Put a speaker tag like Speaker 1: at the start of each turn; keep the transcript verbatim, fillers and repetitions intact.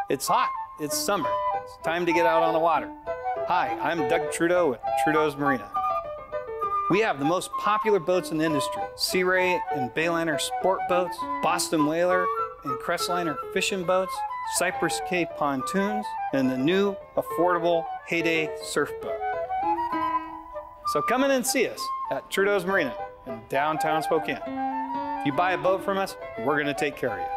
Speaker 1: It's hot, it's summer, it's time to get out on the water. Hi, I'm Doug Trudeau with Trudeau's Marina. We have the most popular boats in the industry, Sea Ray and Bayliner sport boats, Boston Whaler and Crestliner fishing boats, Cypress Cape pontoons, and the new affordable Heyday surf boat. So come in and see us at Trudeau's Marina in downtown Spokane. If you buy a boat from us, we're gonna take care of you.